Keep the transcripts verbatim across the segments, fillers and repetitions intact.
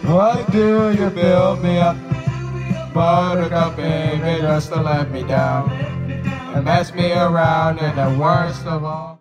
Why do you build me up? Buttercup, baby, just to let me down and mess me around, and the worst of all.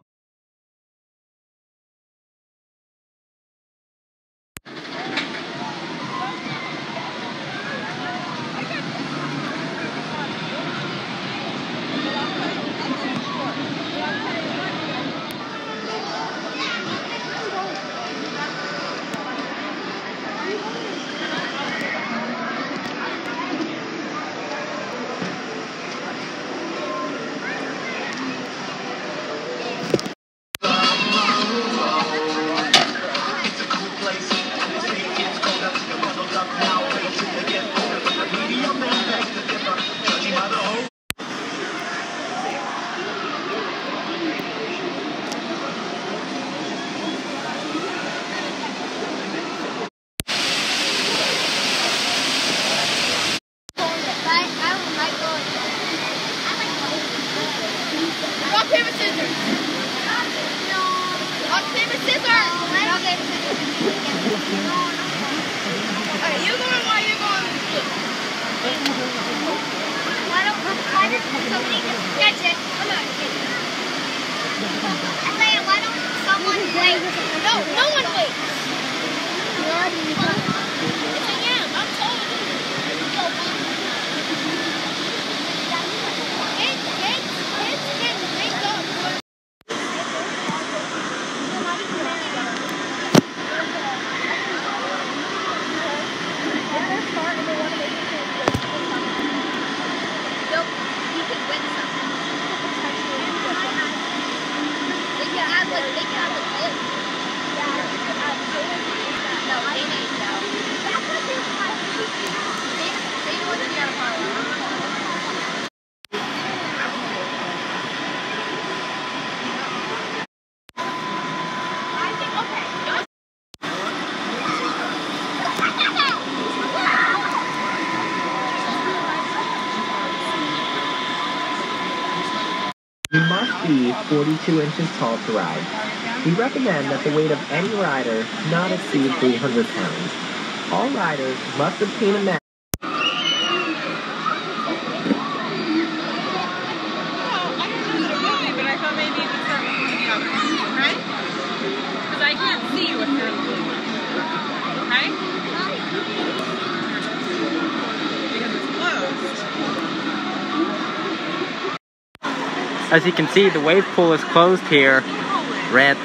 Rock, paper, scissors. No. Rock, paper, scissors. Rock, paper, scissors. Okay, you're going while you're going. Why don't why does somebody just catch it? I'm not kidding. I say, why don't someone wait? No, no one waits. It's a yam. I'm told you. You must be forty-two inches tall to ride. We recommend that the weight of any rider not exceed three hundred pounds. All riders must obtain a mask. Well, I don't know that it will be, but I thought maybe you could start with one of the other ones, okay? Because I can't see you if you're in the blue one, okay? Because it's closed. As you can see, the wave pool is closed here. Red.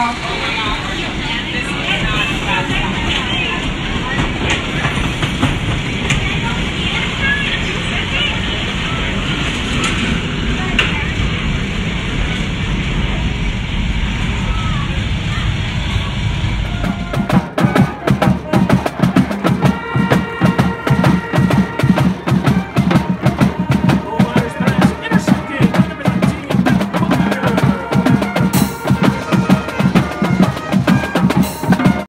top.